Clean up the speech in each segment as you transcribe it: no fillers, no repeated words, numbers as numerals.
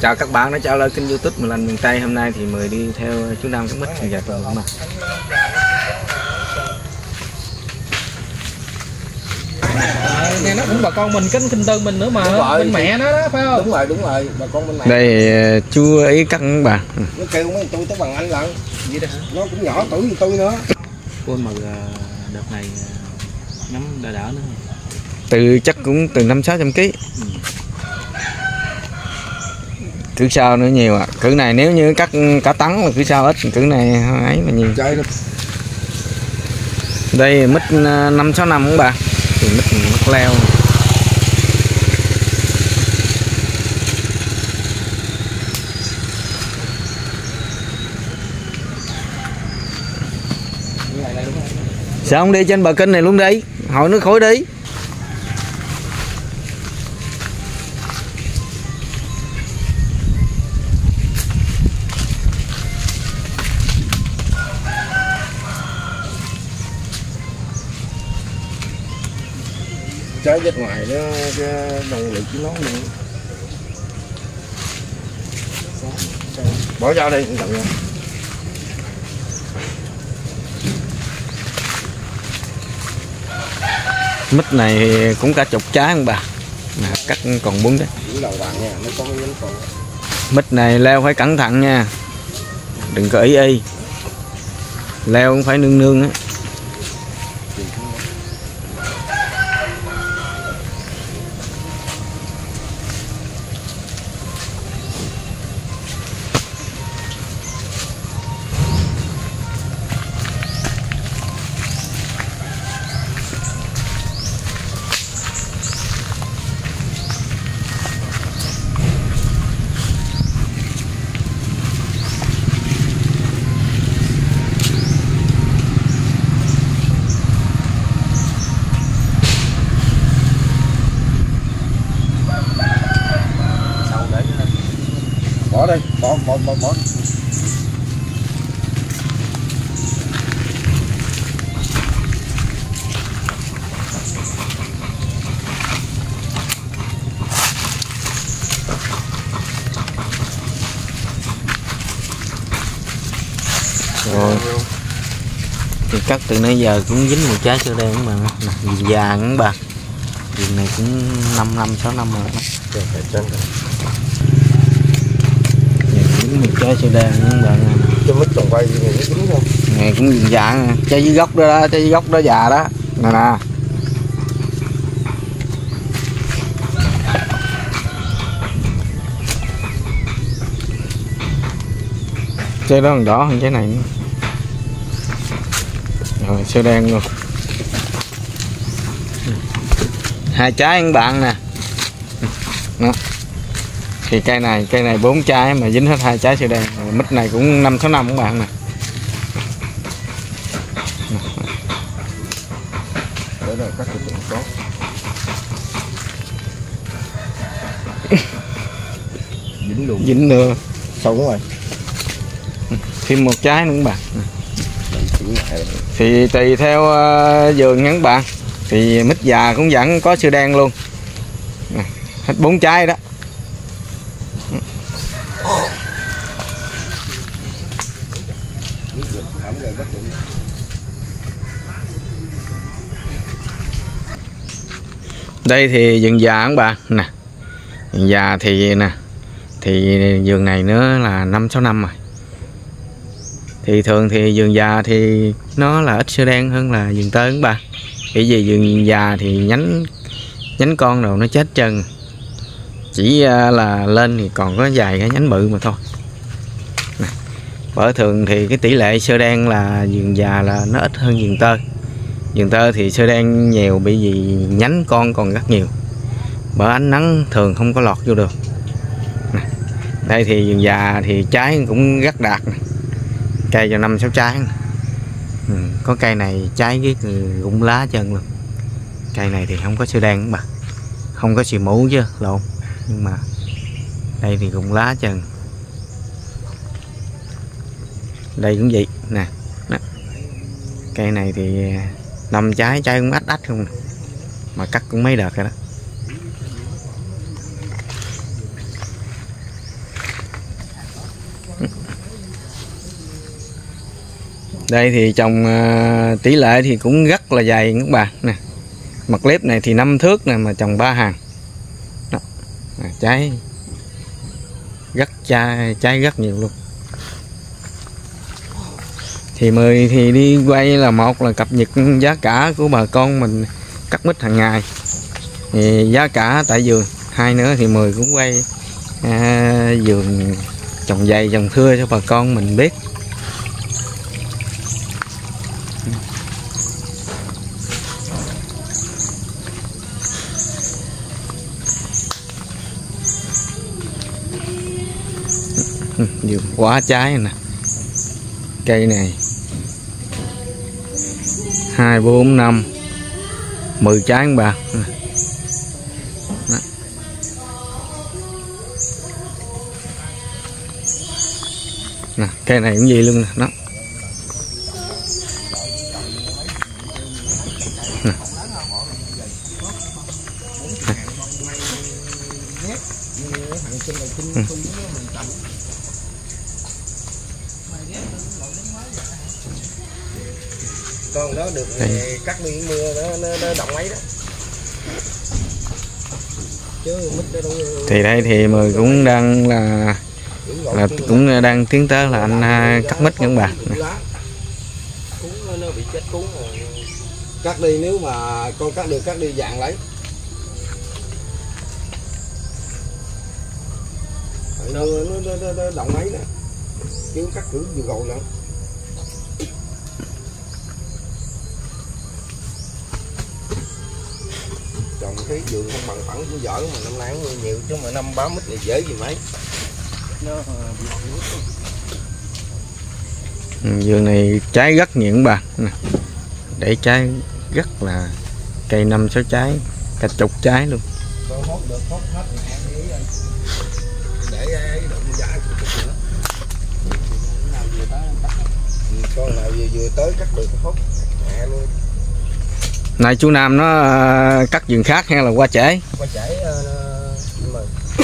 Chào các bạn đã trở lại kênh YouTube Mình Lành Miền Tây. Hôm nay thì mời đi theo chú Nam cắm mít và tuần mà. Nghe nó cũng bà con mình kinh tư mình nữa mà bên mẹ nó đó phải không? Đúng rồi bà con bên mẹ. Đây chú ý cắt các bạn. Nó kêu mấy tôi tới bằng anh lận. Vậy đó hả? Nó cũng nhỏ tuổi như tôi nữa. Cô mà đợt này nắm đỡ nữa. Từ chắc cũng từ 500-600 kg. Cứ sao nữa nhiều ạ. Cử này nếu như cắt cả tấn là cứ sao ít, cử này ấy mà nhiều. Đây mít 5-6 năm các bạn. Thì mít leo. Sao không đi trên bờ kênh này luôn đi, hỏi nước khối đi. Trái vết ngoài nó đồng lực của nó luôn. Bỏ ra đây cầm nha. Mít này cũng cả chục trái không bà, mà cắt còn 4 trái. Mít này leo phải cẩn thận nha, đừng có ý leo cũng phải nương nương á. Bỏ đây, bỏ. Rồi thì cắt từ nãy giờ cũng dính một trái sữa đen mà viền vàng các bạn, viền này cũng 5-6 năm rồi đó. Dính một trái sữa đen các bạn. Cho mít trồng quay này nó dính không? Này cũng viền vàng, trái dưới gốc đó, trái dưới gốc đó già đó nè. Trái đó còn đỏ hơn trái này nữa. Rồi sữa đen luôn. 2 trái các bạn nè. Đó. Thì cây này 4 trái mà dính hết 2 trái sữa đen. Mít này cũng 5-6 năm các bạn nè. Để rồi cắt được tốt. Dính luôn. Dính nữa. Sâu rồi. Thêm 1 trái nữa các bạn. Thì tùy theo vườn các bạn. Thì mít già cũng vẫn có sữa đen luôn. Hết 4 trái đó. Đây thì vườn già các bạn nè. Vườn già thì nè. Thì vườn này nữa là 5-6 năm rồi. Thì thường thì vườn già thì nó là ít sữa đen hơn là vườn tơ các bạn. Bởi vì vườn già thì nhánh con rồi nó chết chân. Chỉ là lên thì còn có vài cái nhánh bự mà thôi. Nè. Bởi thường thì cái tỷ lệ sữa đen là vườn già là nó ít hơn vườn tơ. Vườn tơ thì sữa đen nhiều bởi vì nhánh con còn rất nhiều. Bởi ánh nắng thường không có lọt vô được. Nè. Đây thì vườn già thì trái cũng rất đạt. Cây cho 5-6 trái. Có cây này trái với rụng lá chân luôn. Cây này thì không có sữa đen mà không có xì mũ chứ lộn, nhưng mà đây thì rụng lá chân. Đây cũng vậy nè. Cây này thì 5 trái, trái cũng ách không, mà cắt cũng mấy đợt rồi đó. Đây thì trồng tỷ lệ thì cũng rất là dày các bạn nè. Mặt clip này thì 5 thước nè mà trồng 3 hàng. Đó. Trái rất trái rất nhiều luôn. Thì mời thì đi quay là một là cập nhật giá cả của bà con mình cắt mít hàng ngày. Thì giá cả tại vườn, hai nữa thì mời cũng quay vườn trồng dày trồng thưa cho bà con mình biết. Vườn quá trái nè. Cây này 2, 4, 5 10 trái bà. Nè, cây này cũng gì luôn nè, đó. Nè. Con đó được cắt đi mưa nó động mấy đó. Chứ mít nó đâu. Thì đây thì mời cũng đang là cũng đang tiến tới là anh cắt mít các bạn. Cuốn nó bị chết cuốn rồi. Cắt đi, nếu mà con cắt được cắt đi dạng lấy. Nó động mấy nè. Chứ cắt cứ vừa gầu nữa. Trồng cái vườn không bằng phẳng của giỏi mà năm nay cũng nhiều chứ mà năm bám mít này dễ gì mấy. Vườn này trái rất nhiều các bạn nè. Để trái rất là cây 5-6 trái, cả chục trái luôn. Con hốt được hốt hết để đụng giá con nào vừa tới cắt được hốt mẹ luôn. Này chú Nam nó cắt vườn khác hay là qua trễ? Qua trễ nhưng mà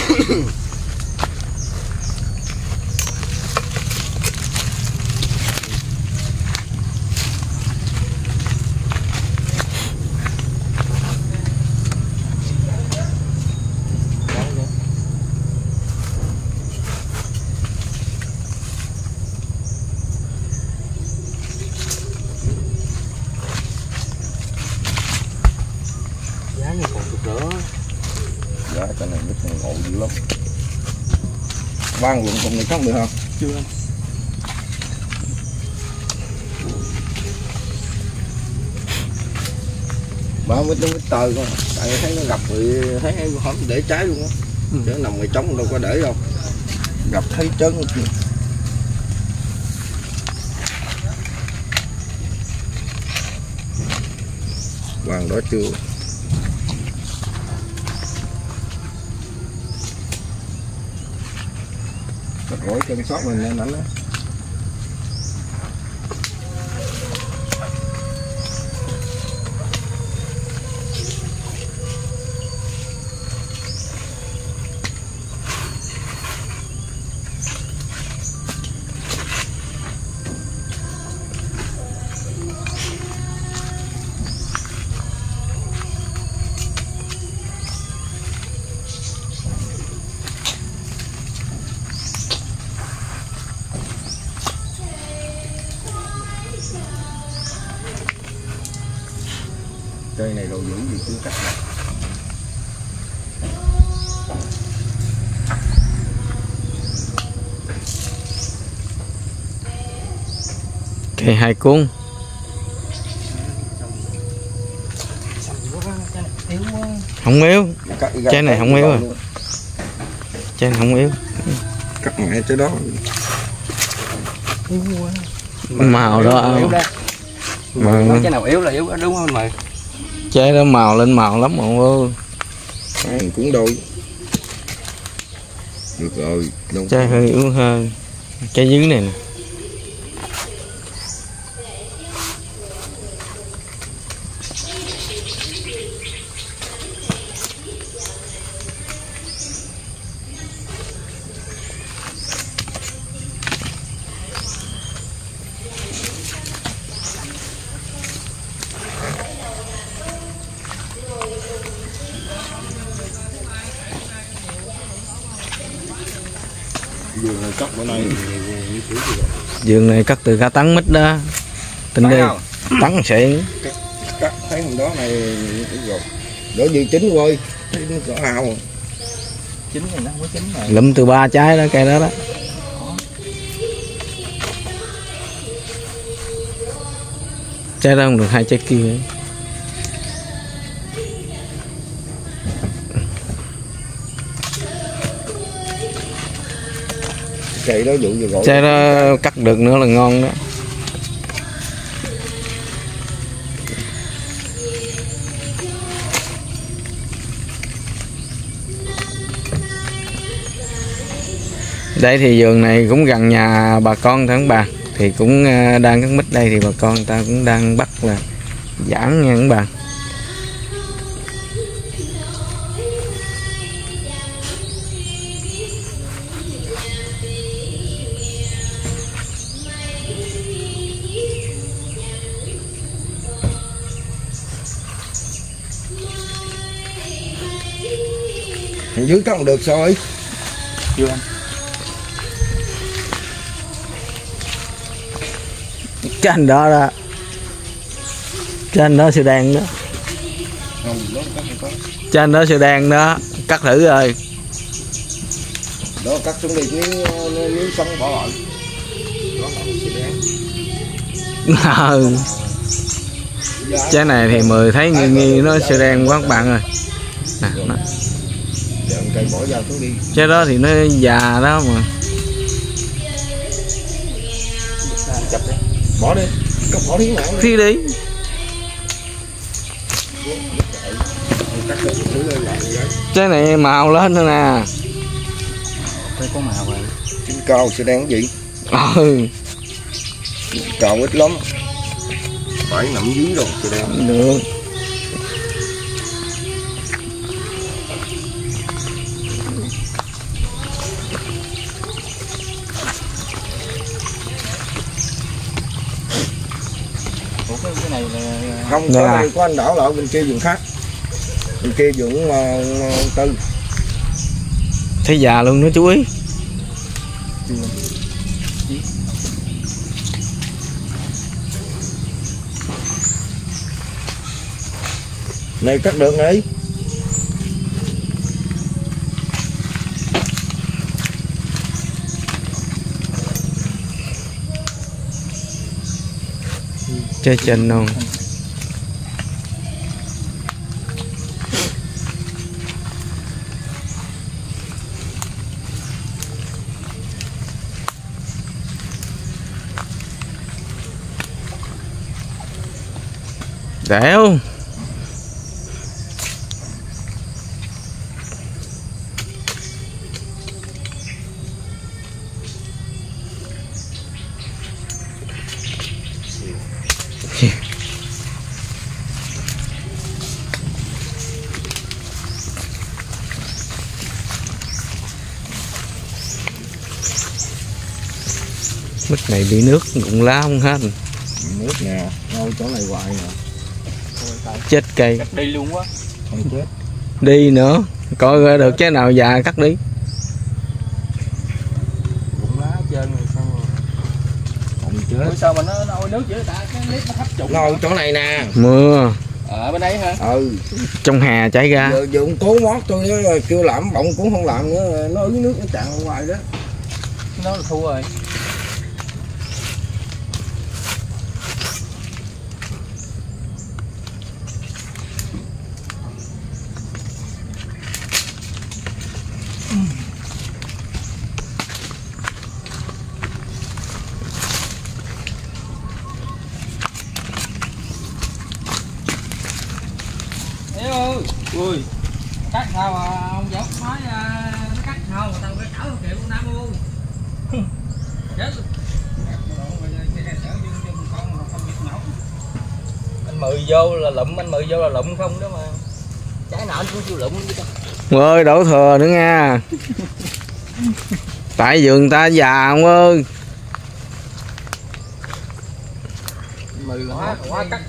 cái này mít này ngộ dữ lắm. Vang luận cùng này không được không? Chưa. Ba mít nó mít tơi con, tại thấy nó gặp rồi thấy không để trái luôn á. Chứ nằm ngoài trống đâu có để đâu. Gặp thấy trơn luôn. Vàng đó chưa. Gối chân sót mình lên đánh đó. Cây này đồ dữ gì chưa cắt này. Cây 2 cuốn. Không yếu. Trái này không yếu à. Trái này không yếu. Cắt mẹ trái đó. Màu đó. Mà trái nào yếu là yếu đúng không mày? Trái đó màu lên màu lắm mọi ơi. Cũng đôi. Được rồi. Trái hơi yếu hơn. Trái dưới này nè. Vườn này cắt bữa nay Vườn này cắt từ cả tấn mít đó. Tính đi. Tấn xịn. Cắt thấy hôm đó này rồi. Đổ dư chín quay. Thấy nó cỡ hào. Chín này nó không có chín rồi. Lụm từ 3 trái đó cây đó đó. Trái đó không được 2 trái kia. Cây đó dụ rồi. Trái đó cắt được nữa là ngon đó. Đây thì vườn này cũng gần nhà bà con thôi các bạn. Thì cũng đang cắt mít đây thì bà con ta cũng đang bắt là giãn nha các bạn. Dưới cắt không được sao ấy? Chưa anh. Cái anh đó đó. Cái anh đó sự đen đó. Không, đó cắt không có. Cái anh đó sự đen đó. Cắt thử rồi. Đó cắt xuống đi miếng xong bỏ lại. Đó là sẽ đen. Trái này thì mười thấy nghi nó sẽ đen quá các bạn ơi. Nè, nó. Cây bỏ ra xuống đi. Trái đó thì nó già đó mà. Chập đi. Bỏ đi. Cắt bỏ thiến mạng đi. Phi đi. Cắt được thử lên lại vậy. Trái này màu lên nữa nè. Đây có màu rồi. Chín cao sẽ đen cái gì? Ừ. Cao ít lắm. Phải nằm dưới rồi sẽ đen. Được. Ủa cái này là Không, có đây có anh đảo lại bên kia vườn khác. Bên kia vườn Tư. Thấy già luôn đó chú ý. Này cắt được này. Chơi chân không? Đéo. Mít này bị nước cũng lá không hết. Nước nè, đâu chỗ này hoài nè. Chết cây. cắt đi luôn quá. Không chết. Đi nữa. Coi coi được trái nào già cắt đi. Rụng lá trơn rồi sao rồi. Không chết. Ủa sao mà nó ôi nước dữ ta, cái clip nó thấp trụng. Ngồi chỗ này nè. Mưa. Ở bên đấy hả? Ừ. Trong hè chảy ra. Giờ cũng cố mót tôi đó, kêu làm bọng cũng không làm nữa, nó ứ nước nó tràn ra ngoài đó. Nó là thua rồi. Ui, cắt sao mà ông Dốc nói nó cắt sao mà tao phải cỡ kìa con Nam ơi. Chết luôn. Anh mười vô là lụm, anh mười vô là lụm không đó mà. Trái nào anh cũng chưa lụm chứ. Ơi đổ thừa nữa nha. Tại vườn ta già ông ơi. Mười là quá cắt.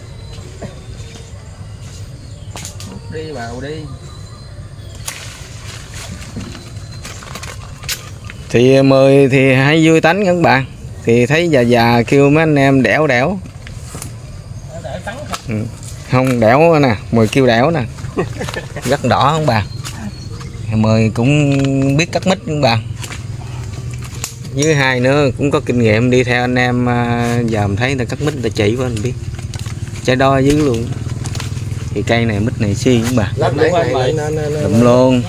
Đi vào đi. Thì mời thì hay vui tánh các bạn. Thì thấy già kêu mấy anh em đẻo. Không đẻo nè, mời kêu đẻo nè. Rất đỏ các bạn. Mời cũng biết cắt mít các bạn. Với hai nữa cũng có kinh nghiệm đi theo anh em, giờ mình thấy người ta cắt mít người ta chỉ của anh biết. Trái đo dữ luôn. Thì cây này mít này xi các bạn. Đụng luôn.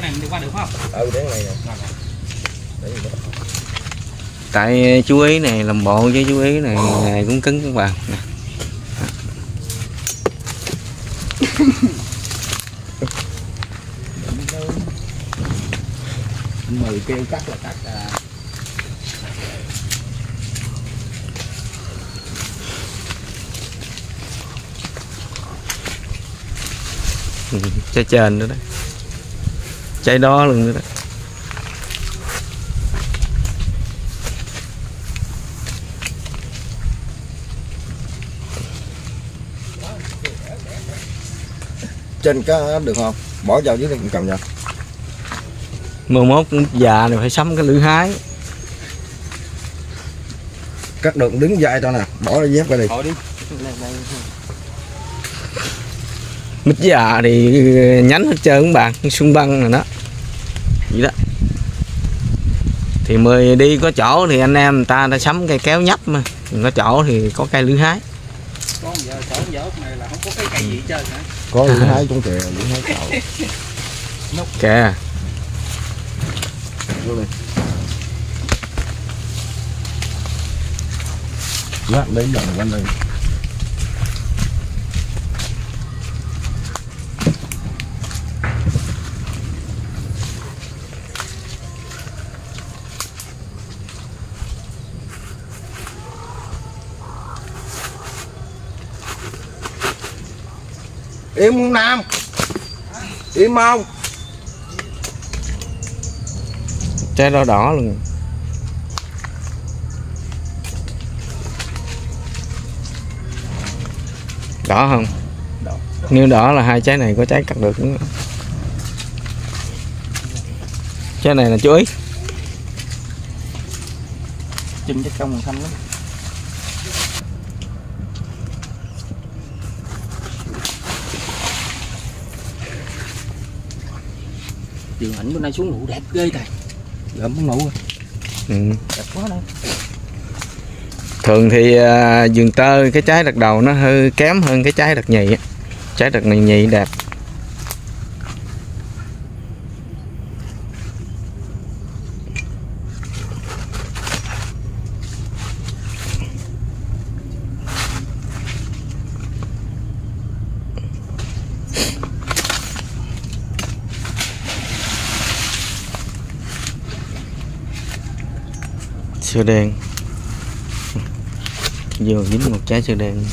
Tại chú ý này làm bộ với chú ý này cũng cứng các bạn. Mời kêu cắt là cắt Trái trên nữa đó, trái đó luôn nữa đó. trên có được không? Bỏ vào dưới đây cầm vào. 11 già này phải sắm cái lưỡi hái. Cắt được đứng dai tao nè, bỏ dép ra đi. Mít già thì nhánh hết trơn các bạn, xung băng rồi đó. Vậy đó. Thì mời đi có chỗ thì anh em người ta đã sắm cây kéo nhấp mà. Có chỗ thì có cây lưỡi hái. Con giờ chỗ dở này là không có cái cây gì hết trơn hả? Có lưỡi hái cũng kìa, lưỡi hái cậu. Kìa. Vô đi. Lát lấy vòng quanh đây. Im không Nam? Im không? Trái đỏ đỏ luôn. Đỏ không? Đỏ. Nếu đỏ là hai trái này có trái cắt được nữa. Trái này là chú ý. Chim chắc công xanh lắm. Trường ảnh bữa nay xuống nụ đẹp ghê thầy. Gấm không nụ rồi. Đẹp quá đây. Thường thì vườn tơ cái trái đợt đầu nó hơi kém hơn cái trái đợt nhì. Trái đợt này nhì đẹp. Sữa đen vừa dính một trái sữa đen,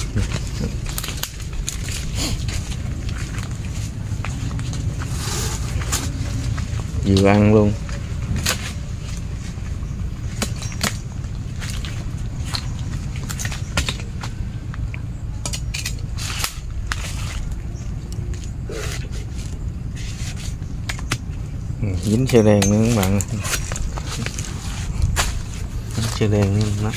vừa ăn luôn. Dính sữa đen nữa các bạn. Sữa đen nữa.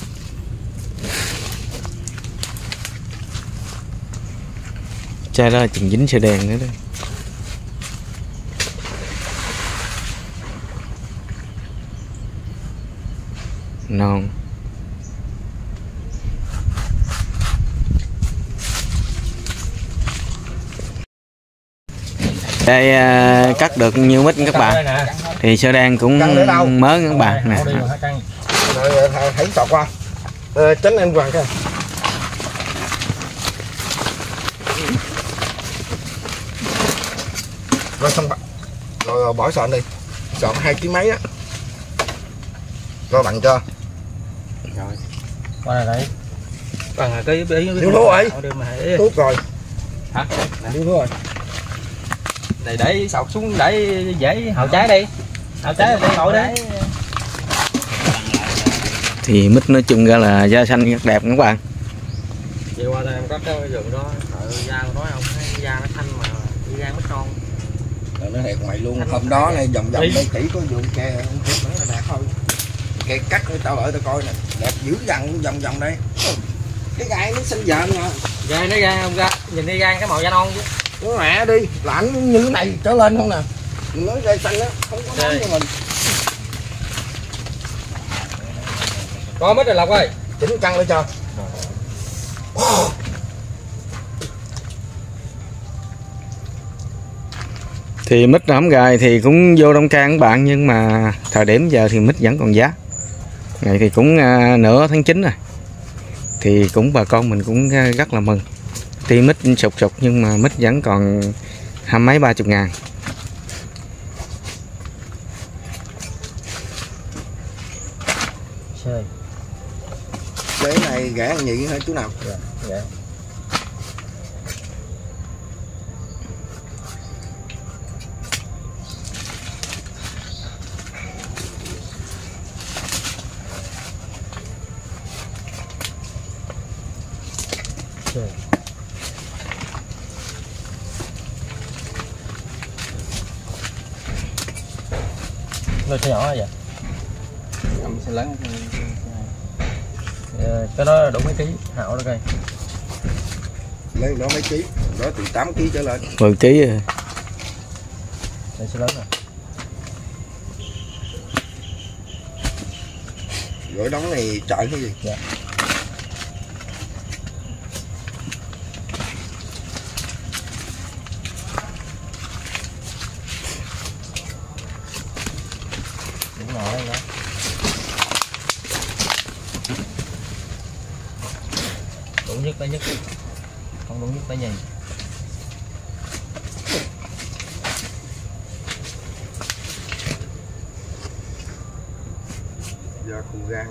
Chai đó chừng dính sữa đen nữa đó. Non. Đây cắt được nhiều mít các bạn. Thì sữa đen cũng mới các bạn nè. Rồi hãy sọt qua. Tránh em Hoàng coi. Rồi xong rồi bỏ sọt đi. Sọt 2 kg mấy á. Rồi bằng chưa? Rồi. Qua đây đấy. Bằng cái điếu thuốc rồi. Thuốc rồi. Hả? Điếu thuốc rồi. Này để sọt xuống để dễ hậu trái đi. Hậu trái đi ngồi đấy. Thì mít nói chung ra là da xanh rất đẹp các bạn. Chị qua đây em có cái vườn đó, da của nó không, da nó xanh mà da mít non. Rồi nó thiệt mày luôn. Hôm đó này vòng đây chỉ có vườn tre không vẫn là đạt thôi. kẹt cắt tao lại tao coi nè, đẹp dữ dằn vòng vòng đây. Cái gai nó xanh dợn nè. Gai nó ra không ra, nhìn đi gai cái màu da non chứ. Nó mẹ đi, lạnh như thế này trở lên không nè. Mình nói gai xanh á, không có nói cho mình. Có mít rồi Lộc ơi. Chỉnh căng lên cho. Thì mít hổng gài thì cũng vô đông can các bạn, nhưng mà thời điểm giờ thì mít vẫn còn giá. Ngày thì cũng nửa tháng 9 rồi. Thì cũng bà con mình cũng rất là mừng. Tuy mít sụt nhưng mà mít vẫn còn 20 mấy 30 ngàn. Cái này gã nhị hay chú nào? Dạ. Nó sẽ nhỏ vậy? Cầm sẽ lớn. Cái đó đủ mấy ký, Hạo đó coi. Lấy đó mấy ký, đó từ 8 kg trở lên. 10 kg rồi. Đây sẽ lớn rồi. Gỏi đóng này chạy cái gì? Dạ. Đúng rồi đó. Đủ nhất tới nhất, không đủ nhất tới nhì. Da khô gan.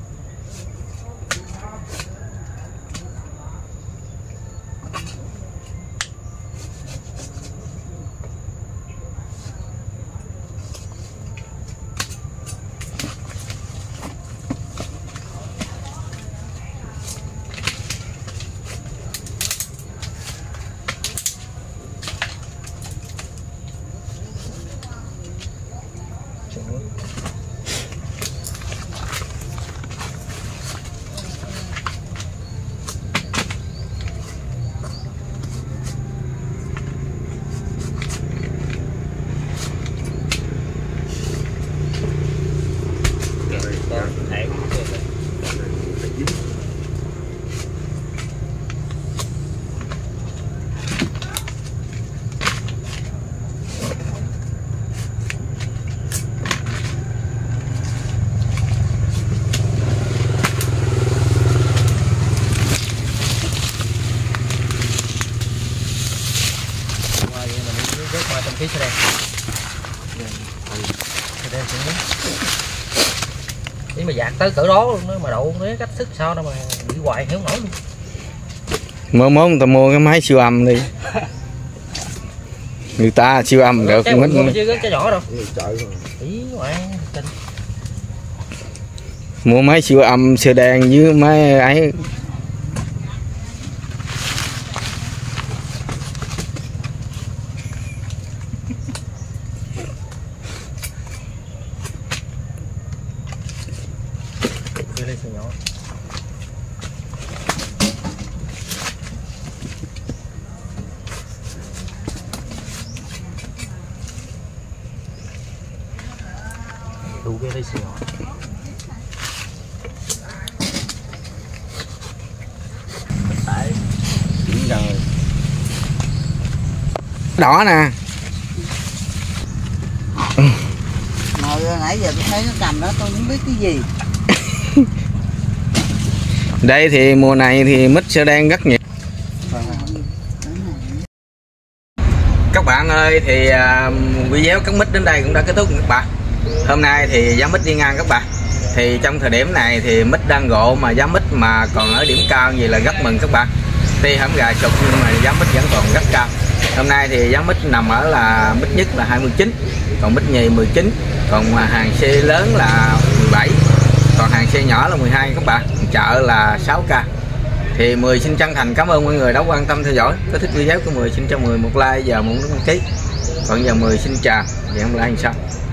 Ký xe đen. Xe đen xuống. Nếu mà dạt tới cỡ đó luôn đó, mà đậu nếu cách sức sao đâu mà bị hoài không nổi luôn. Mốt người ta mua cái máy siêu âm đi. Người ta siêu âm được cái mít. chứ cái nhỏ đâu. Trời ơi. Ý ngoại tin. Mua máy siêu âm xe đen với máy ấy. Lên xe nhỏ. Đủ cái lấy xe nhỏ. Tại rồi. Đỏ nè. Mà nãy giờ tôi thấy nó cầm đó tôi không biết cái gì. Đây thì mùa này thì mít sẽ đen rất nhiều. Các bạn ơi, thì video cắn mít đến đây cũng đã kết thúc các bạn. Hôm nay thì giá mít đi ngang các bạn. Thì trong thời điểm này thì mít đang gộ mà giá mít mà còn ở điểm cao gì là rất mừng các bạn. Tuy hổng gà sụt nhưng mà giá mít vẫn còn rất cao. Hôm nay thì giá mít nằm ở là mít nhất là 29, còn mít nhì 19, còn hàng xe lớn là 17, còn hàng xe nhỏ là 12 các bạn. Chợ là 6k. Thì 10 xin chân thành cảm ơn mọi người đã quan tâm theo dõi. Có thích video của 10 xin cho 10 một like, giờ muốn đăng ký. Còn giờ 10 xin chào, hẹn gặp lại sau.